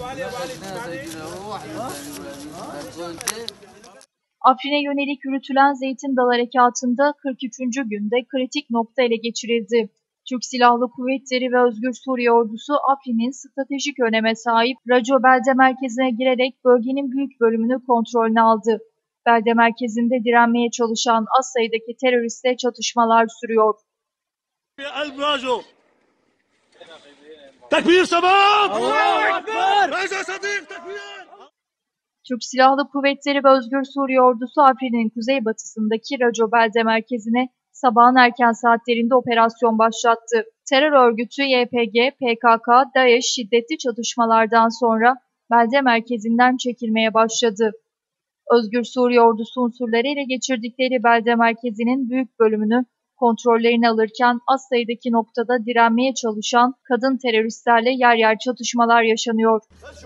Afrin'e yönelik yürütülen Zeytin Dalı Harekatı'nda 43. günde kritik nokta ele geçirildi. Türk Silahlı Kuvvetleri ve Özgür Suriye Ordusu Afrin'in stratejik öneme sahip Raco belde merkezine girerek bölgenin büyük bölümünü kontrolüne aldı. Belde merkezinde direnmeye çalışan az sayıdaki teröristle çatışmalar sürüyor. Tekbir sabah! Allahu Ekber! Türk Silahlı Kuvvetleri ve Özgür Suriye Ordusu Afrin'in kuzeybatısındaki Raco belde merkezine sabahın erken saatlerinde operasyon başlattı. Terör örgütü YPG, PKK, DAEŞ şiddetli çatışmalardan sonra belde merkezinden çekilmeye başladı. Özgür Suriye Ordusu unsurları ele geçirdikleri belde merkezinin büyük bölümünü kontrollerine alırken az sayıdaki noktada direnmeye çalışan kadın teröristlerle yer yer çatışmalar yaşanıyor.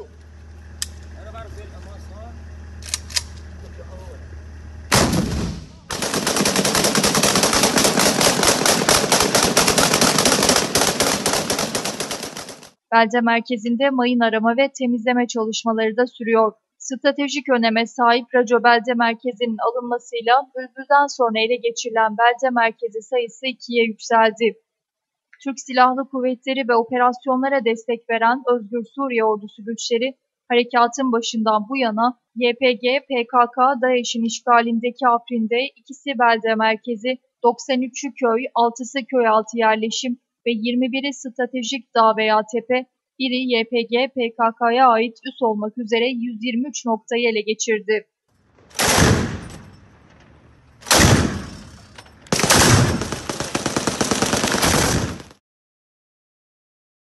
Belde merkezinde mayın arama ve temizleme çalışmaları da sürüyor. Stratejik öneme sahip Raco belde merkezinin alınmasıyla Bülbül'den sonra ele geçirilen belde merkezi sayısı 2'ye yükseldi. Türk Silahlı Kuvvetleri ve operasyonlara destek veren Özgür Suriye Ordusu güçleri harekatın başından bu yana YPG, PKK, DAEŞ'in işgalindeki Afrin'de ikisi belde merkezi, 93'ü köy, 6'sı köy altı yerleşim ve 21'i stratejik dağ veya tepe, biri YPG, PKK'ya ait üs olmak üzere 123 noktayı ele geçirdi.